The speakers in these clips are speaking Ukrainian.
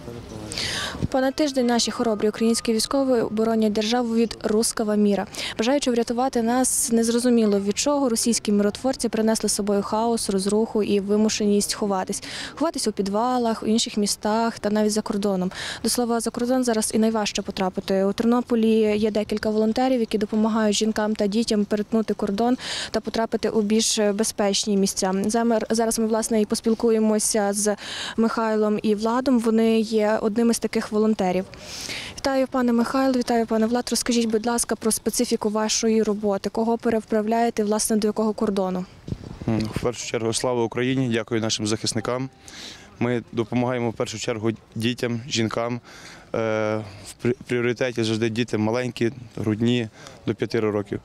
Понад тиждень наші хоробрі українські військові боронять державу від руського міра. Бажаючи врятувати нас, незрозуміло від чого, російські миротворці принесли з собою хаос, розруху і вимушеність ховатись. Ховатись у підвалах, у інших містах та навіть за кордоном. До слова, за кордон зараз і найважче потрапити. У Тернополі є декілька волонтерів, які допомагають жінкам та дітям перетнути кордон та потрапити у більш безпечні місця. Зараз ми, власне, і поспілкуємося з Михайлом і Владом. Вони є одним із таких волонтерів. Вітаю, пане Михайло, вітаю, пане Влад. Розкажіть, будь ласка, про специфіку вашої роботи. Кого переправляєте, власне, до якого кордону? В першу чергу, слава Україні, дякую нашим захисникам. Ми допомагаємо в першу чергу дітям, жінкам. В пріоритеті завжди діти маленькі, грудні, до 5 років.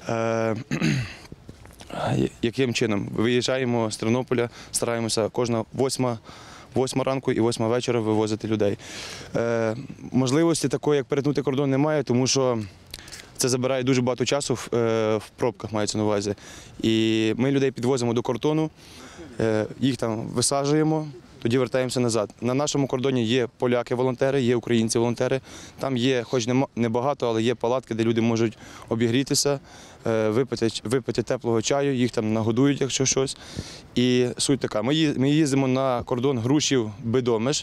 Яким чином? Виїжджаємо з Тернополя, стараємося кожна 8 ранку і 8 вечора вивозити людей. Можливості такої, як перетнути кордон, немає, тому що це забирає дуже багато часу, в пробках мається на увазі. І ми людей підвозимо до кордону, їх там висаджуємо, тоді вертаємося назад. На нашому кордоні є поляки-волонтери, є українці-волонтери. Там є, хоч небагато, але є палатки, де люди можуть обігрітися, випити теплого чаю, їх там нагодують, якщо щось. І суть така, ми їздимо на кордон Грушів-Бидомиш.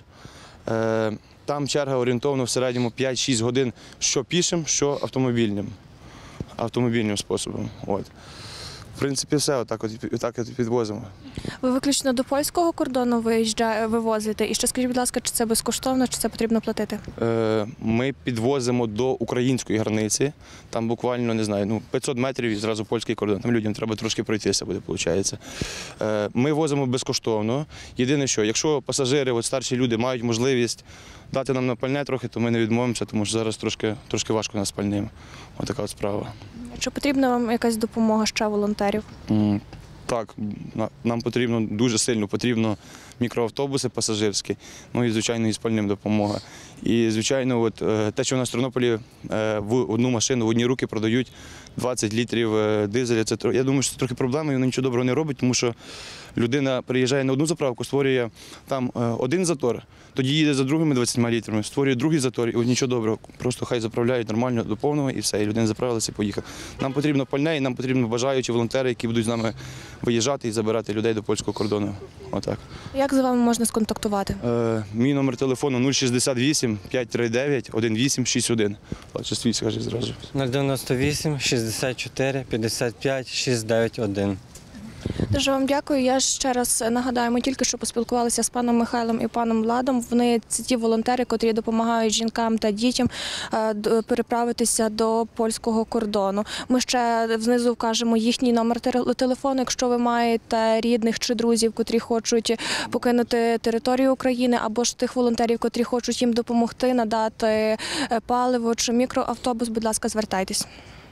Там черга орієнтовно в середньому 5-6 годин, що пішим, що автомобільним способом. От. В принципі, все, отак підвозимо. Ви виключно до польського кордону вивозите? І ще скажіть, будь ласка, чи це безкоштовно, чи це потрібно платити? Ми підвозимо до української границі, там буквально, не знаю, 500 метрів і зразу польський кордон, там людям треба трошки пройтися буде, виходить. Ми возимо безкоштовно. Єдине що, якщо пасажири, старші люди мають можливість дати нам на пальне трохи, то ми не відмовимося, тому що зараз трошки важко нас пальним. Ось така от справа. Чи потрібна вам якась допомога ще волонтерів? Так, нам потрібно, дуже сильно потрібно мікроавтобуси пасажирські, і, звичайно, і спальним допомога. І, звичайно, те, що в нас в Тернополі в одну машину, в одні руки продають 20 літрів дизеля, я думаю, що це трохи проблема, і воно нічого доброго не робить, тому що людина приїжджає на одну заправку, створює там один затор, тоді їде за другими 20 літрами, створює другий затор, і нічого доброго, просто хай заправляють нормально до повного і все, і людина заправилася і поїхала. Нам потрібно пальне, і нам потрібно бажаючі волонтери, які будуть з нами виїжджати і забирати людей до польського кордону. Отак. Як з вами можна сконтактувати? Мій номер телефону 068 539 1861. Що свій скажи зразу. 098 64 55 691. Дуже вам дякую. Я ще раз нагадаю, ми тільки що поспілкувалися з паном Михайлом і паном Владом. Вони – це ті волонтери, котрі допомагають жінкам та дітям переправитися до польського кордону. Ми ще знизу вкажемо їхній номер телефону, якщо ви маєте рідних чи друзів, котрі хочуть покинути територію України, або ж тих волонтерів, котрі хочуть їм допомогти, надати паливо чи мікроавтобус, будь ласка, звертайтесь.